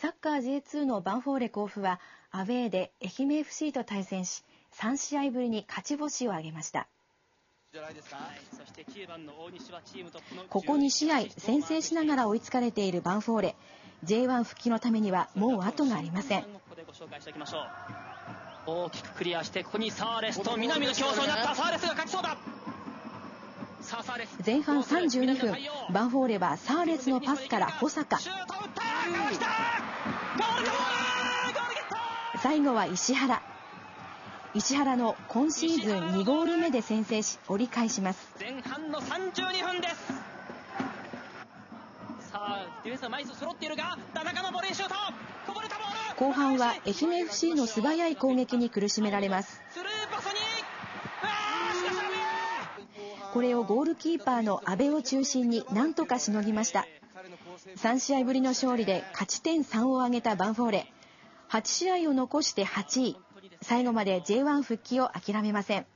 サッカー J2 のヴァンフォーレ甲府はアウェーで愛媛 FC と対戦し、3試合ぶりに勝ち星を挙げました。ここ2試合先制しながら追いつかれているヴァンフォーレ。 J1 復帰のためにはもう後がありません。 大きくクリアして、ここにサーレスと南の競争になった。サーレスが勝ちそうだ。 前半32分、ヴァンフォーレはサーレスのパスから保坂、最後は石原の今シーズン2ゴール目で先制し折り返します。 前半の32分です。さあディフェンスは枚数揃っているが、田中のボレーシュート、こぼれたボール。 後半は愛媛 FC の素早い攻撃に苦しめられます。これをゴールキーパーの阿部を中心に何とかしのぎました。3試合ぶりの勝利で勝ち点3を挙げたヴァンフォーレ。8試合を残して8位。最後まで J1 復帰を諦めません。